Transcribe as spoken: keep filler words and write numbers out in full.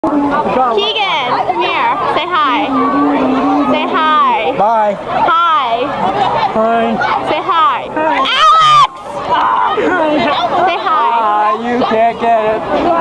Keegan, come here. Say hi. Say hi. Bye. Hi. Hi. Say hi. Alex! Hi. Say hi. Ah, you can't get it.